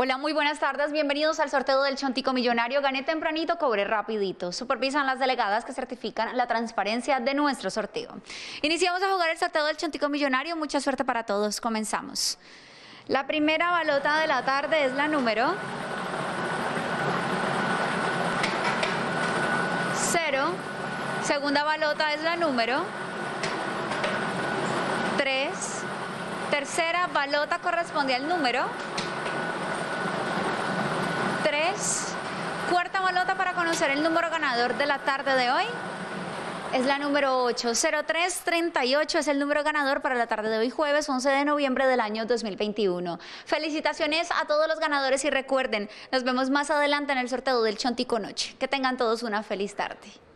Hola, muy buenas tardes. Bienvenidos al sorteo del Chontico Millonario. Gané tempranito, cobré rapidito. Supervisan las delegadas que certifican la transparencia de nuestro sorteo. Iniciamos a jugar el sorteo del Chontico Millonario. Mucha suerte para todos. Comenzamos. La primera balota de la tarde es la número 0. Segunda balota es la número 3. Tercera balota corresponde al número 3. Cuarta balota para conocer el número ganador de la tarde de hoy es la número 8. 0338 es el número ganador para la tarde de hoy, jueves 11 de noviembre del año 2021. Felicitaciones a todos los ganadores y recuerden, nos vemos más adelante en el sorteo del Chontico Noche. Que tengan todos una feliz tarde.